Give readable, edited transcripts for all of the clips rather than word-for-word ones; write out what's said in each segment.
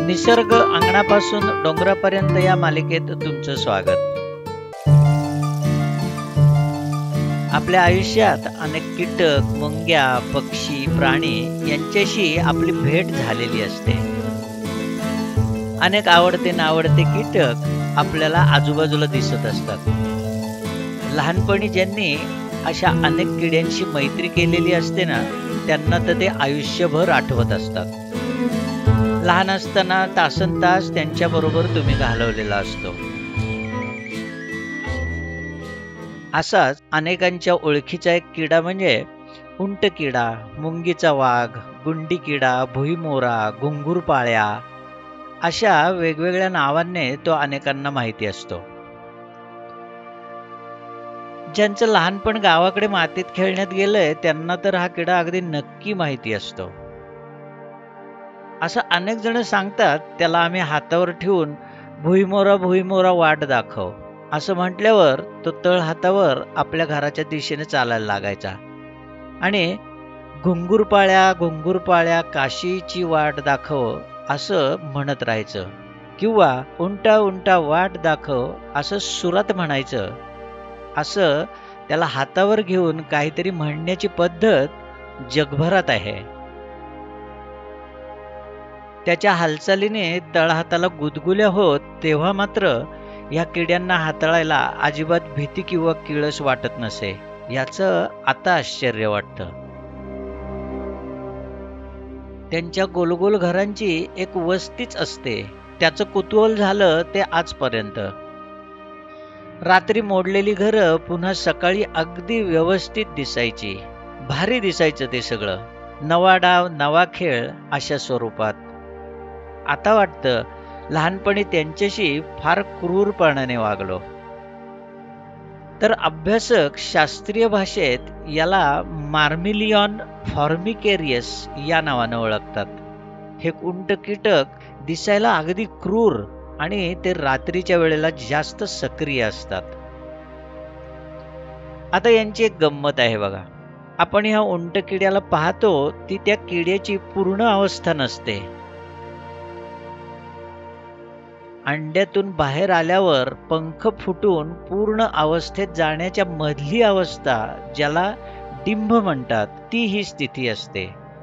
निसर्ग अंगणापासून डोंगरापर्यंत या मालिकेत तुमचं स्वागत. आपल्या आयुष्यात अनेक कीटक, मुंग्या, पक्षी, प्राणी यांच्याशी आपली भेट झालेली असते. अनेक आवडते नावडते कीटक आपल्याला आजूबाजूला दिसत असतात. लहानपणी ज्यांनी अशा अनेक किड्यांशी मैत्री केलेली असते ना, त्यांना तर ते आयुष्यभर आठवत असतात. लहान असताना तासनतास त्यांच्याबरोबर तुम्ही घालवलेला असतो. असाच अनेकांच्या ओळखीचा एक किडा म्हणजे उंट किडा, मुंगीचा वाघ, गुंडी किडा, भुईमोरा, घुंगुरपाळ्या अशा वेगवेगळ्या नावांनी तो अनेकांना माहिती असतो. ज्यांचं लहानपण गावाकडे मातीत खेळण्यात गेलंय त्यांना तर हा किडा अगदी नक्की माहिती असतो. असं अनेक जण सांगतात, त्याला आम्ही हातावर ठेवून भुईमोरा भुईमोरा वाट दाखव असं म्हटल्यावर तो तळ हातावर आपल्या घराच्या दिशेने चालायला लागायचा आणि घुंगुरपाळ्या घुंगुरपाळ्या काशीची वाट दाखव असं म्हणत राहायचं किंवा उंटा उंटा वाट दाखव असं सुरात म्हणायचं. असं त्याला हातावर घेऊन काहीतरी म्हणण्याची पद्धत जगभरात आहे. त्याच्या हालचालीने तळहाताला गुदगुल्या होत तेव्हा मात्र या किड्यांना हाताळायला अजिबात भीती किंवा किळस वाटत नसे. याचं आता आश्चर्य वाटतं. त्यांच्या गोलगोल घरांची एक वस्तीच असते. त्याचं कुतूहल झालं ते आजपर्यंत. रात्री मोडलेली घरं पुन्हा सकाळी अगदी व्यवस्थित दिसायची. भारी दिसायचं ते सगळं. नवा डाव नवा खेळ अशा स्वरूपात. आता वाटतं लहानपणी त्यांच्याशी फार क्रूरपणाने वागलो. तर अभ्यासक शास्त्रीय भाषेत याला मार्मिलियॉन फॉर्मिकेरियस या नावानं ओळखतात. हे उंट कीटक दिसायला अगदी क्रूर आणि ते रात्रीच्या वेळेला जास्त सक्रिय असतात. आता यांची एक गंमत आहे बघा. आपण ह्या उंट किड्याला पाहतो ती त्या किड्याची पूर्ण अवस्था नसते. अंड्यातून बाहेर आल्यावर पंख फुटून पूर्ण अवस्थेत जाण्याच्या मधली अवस्था, ज्याला डिंभ म्हणतात, ती ही स्थिती असते.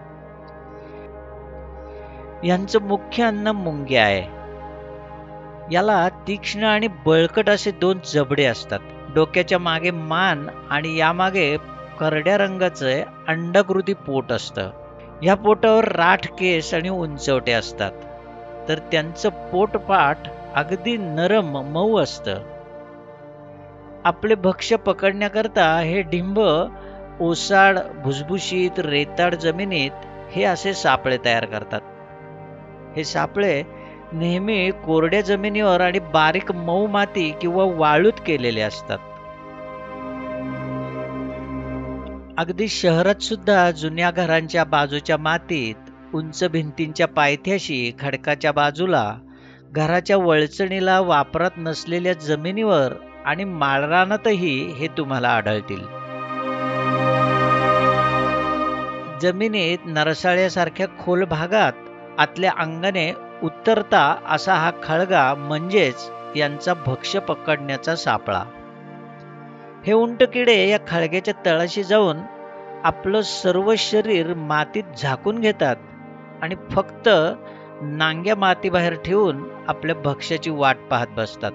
यांचं मुख्य अन्न मुंग्या आहे. याला तीक्ष्ण आणि बळकट असे दोन जबडे असतात. डोक्याच्या मागे मान आणि यामागे करड्या रंगाचं अंडाकृती पोट असतं. या पोटावर राठ केस आणि उंचवटे असतात. तर त्यांचं पोटपाट अगदी नरम मऊ असतं. आपले भक्ष्य पकडण्याकरता हे डिंभ ओसाड, भुसभुशीत, रेताड जमिनीत हे असे सापळे तयार करतात. हे सापळे नेहमी कोरड्या जमिनीवर आणि बारीक मऊ माती किंवा वाळूत केलेले असतात. अगदी शहरात सुद्धा जुन्या घरांच्या बाजूच्या मातीत, उंच भिंतींच्या पायथ्याशी, खडकाच्या बाजूला, घराच्या वळचणीला वापरात नसलेल्या जमिनीवर आणि माळरानातही हे तुम्हाला आढळतील. जमिनीत नरसाळ्यासारख्या खोल भागात आतल्या अंगाने उतरता असा हा खळगा म्हणजेच यांचा भक्ष्य पकडण्याचा सापळा. हे उंट किडे या खळग्याच्या तळाशी जाऊन आपलं सर्व शरीर मातीत झाकून घेतात आणि फक्त नांग्या मातीबाहेर ठेवून आपल्या भक्ष्याची वाट पाहत बसतात.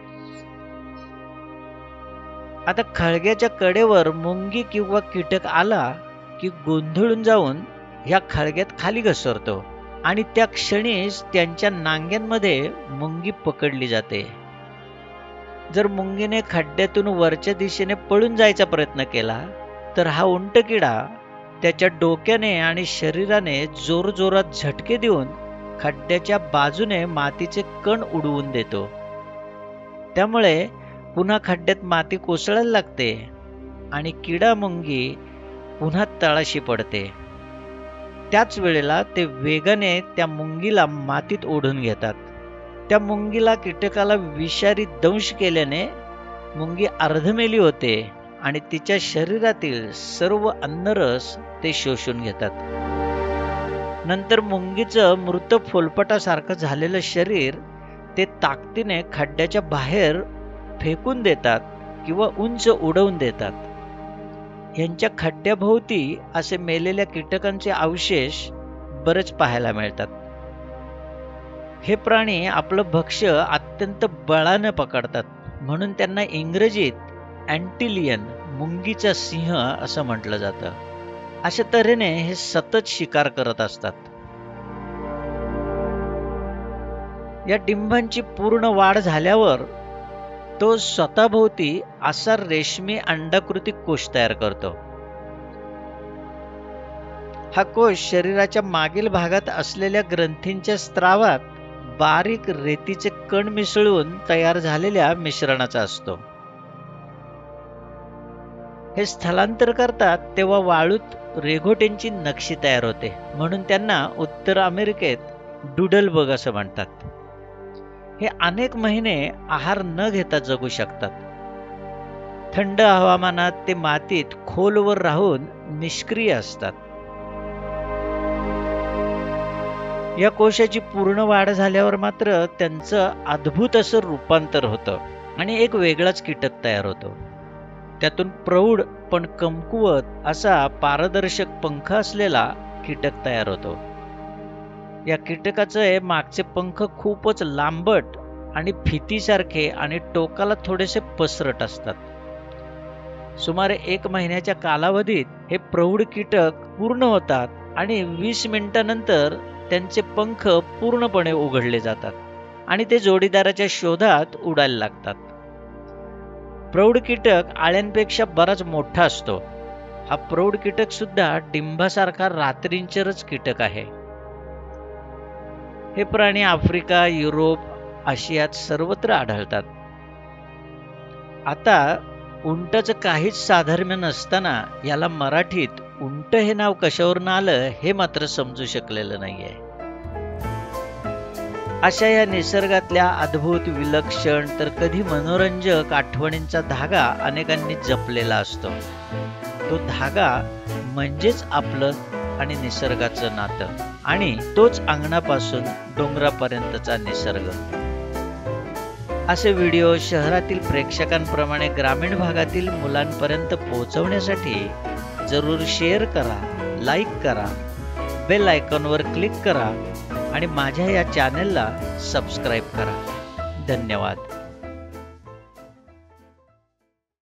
आता खळग्याच्या कडेवर मुंगी किंवा कीटक आला की गोंधळून जाऊन ह्या खळग्यात खाली घसरतो आणि त्या क्षणीच त्यांच्या नांग्यांमध्ये मुंगी पकडली जाते. जर मुंगीने खड्ड्यातून वरच्या दिशेने पळून जायचा प्रयत्न केला तर हा उंट किडा त्याच्या डोक्याने आणि शरीराने जोरजोरात झटके देऊन खड्ड्याच्या बाजूने मातीचे कण उडवून देतो. त्यामुळे पुन्हा खड्ड्यात माती कोसळायला लागते आणि किडा मुंगी पुन्हा तळाशी पडते. त्याच वेळेला ते वेगाने त्या मुंगीला मातीत ओढून घेतात. त्या मुंगीला कीटकाला विषारी दंश केल्याने मुंगी अर्धमेली होते आणि तिच्या शरीरातील सर्व अन्नरस ते शोषून घेतात. नंतर मुंगीचं मृत फोलपटासारखं झालेलं शरीर ते ताकदीने खड्ड्याच्या बाहेर फेकून देतात किंवा उंच उडवून देतात। यांच्या खड्ड्याभोवती असे मेलेल्या कीटकांचे अवशेष बरेच पाहायला मिळतात। हे प्राणी आपलं भक्ष्य अत्यंत बळाने पकडतात, म्हणून त्यांना इंग्रजीत अँटिलियन मुंगीचा सिंह असं म्हटलं जातं। अशा तऱ्हेने हे सतत शिकार करत असतात। या डिंभांची पूर्ण वाढ झाल्यावर तो स्वतःभोवती असा रेशमी अंडाकृती कोश तयार करतो। हा कोश शरीराच्या मागील भागात असलेल्या ग्रंथींच्या स्त्रावात बारीक रेतीचे कण मिसळून तयार झालेल्या मिश्रणाचा असतो। हे स्थलांतर करतात तेव्हा वाळूत रेघोट्यांची नक्षी तयार होते, म्हणून त्यांना उत्तर अमेरिकेत डुडल बग असं म्हणतात। हे अनेक महिने आहार न घेता जगू शकतात। थंड हवामानात ते मातीत खोलवर राहून निष्क्रिय असतात। या कोशाची पूर्ण वाढ झाल्यावर मात्र त्यांचं अद्भुत असं रूपांतर होतं आणि एक वेगळाच कीटक तयार होतो। त्यातून प्रौढ पण कमकुवत असा पारदर्शक पंख असलेला कीटक तयार होतो। या कीटकाचे मागचे पंख खूपच लांबट आणि फितीसारखे आणि टोकाला थोडेसे पसरट असतात। सुमारे 1 महिन्याच्या कालावधीत हे प्रौढ कीटक पूर्ण होतात आणि 20 मिनिटांनंतर त्यांचे पंख पूर्णपणे उघडले जातात आणि ते जोडीदाराच्या शोधात उडायला लागतात। प्रौढ कीटक आळ्यांपेक्षा बराच मोठा असतो। हा प्रौढ कीटक सुद्धा डिंभासारखा रात्रींचरच कीटक आहे। हे प्राणी आफ्रिका, युरोप, आशियात सर्वत्र आढळतात। आता उंटाचं काहीच साधर्म्य नसताना याला मराठीत उंट हे नाव कशावरून आलं हे मात्र समजू शकलेलं नाहीये। अशा या निसर्गातल्या अद्भुत, विलक्षण तर कधी मनोरंजक आठवणींचा धागा अनेकांनी जपलेला असतो। तो धागा म्हणजेच आपलं आणि निसर्गाचं नातं, आणि तोच अंगणापासून डोंगरापर्यंतचा निसर्ग। असे व्हिडिओ शहरातील प्रेक्षकांप्रमाणे ग्रामीण भागातील मुलांपर्यंत पोहोचवण्यासाठी जरूर शेअर करा, लाईक करा, बेल आयकॉनवर क्लिक करा आणि माझ्या या चॅनलला सबस्क्राईब करा। धन्यवाद।